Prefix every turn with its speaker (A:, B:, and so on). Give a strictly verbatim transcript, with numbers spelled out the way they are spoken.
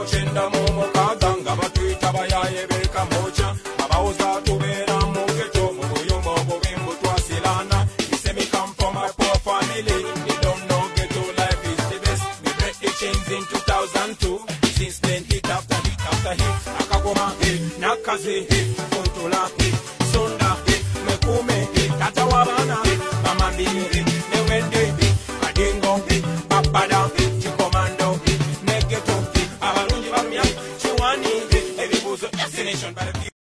A: muchenda mu mukaaga nga batuyita bayaye beekamoca abawuza tubeera mu geto mu buyumba obubi mbutwasirana. You say me come from a poor family, you don't know ghetto life is the best. We break the chains in two thousand two, since then hit after hit after hit. Akagoma hit, Nakazi hit, Kontula hit, Sonda hit, Mekume hit, Katawabana hit, Mamandi hit, Newende hit.